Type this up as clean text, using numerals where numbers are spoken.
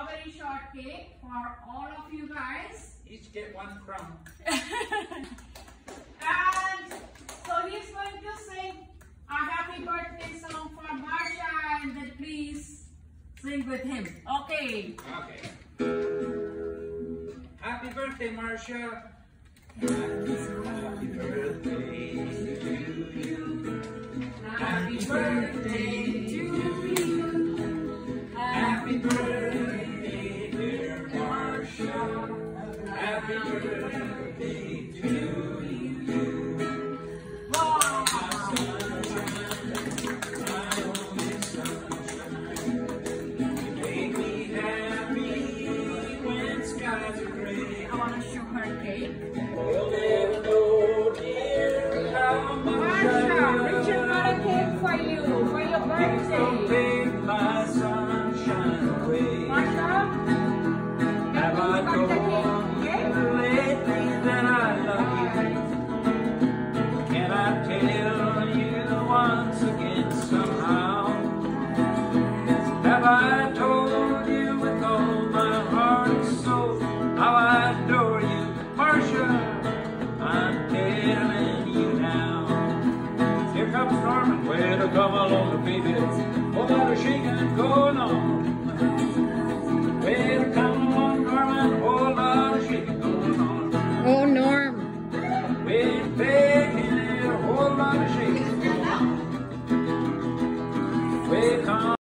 strawberry shortcake for all of you guys. Each get one crumb. And so he's going to sing a happy birthday song for Marsha, and then please sing with him. Okay. Okay. Happy birthday, Marsha. Happy birthday to you. Happy birthday to you. Happy birthday, dear Marsha. Happy birthday to you. I want to show her cake. You'll never know, dear, how Marsha, Richard got a cake for you for your birthday. take my sunshine away. Marsha, Have I told you lately that I love you? Can I tell you once again somehow? Have I told you with all my heart and soul how I adore you, Marsha? I'm telling you now. Here comes storming, way to come along, baby. Oh, let her shake and go.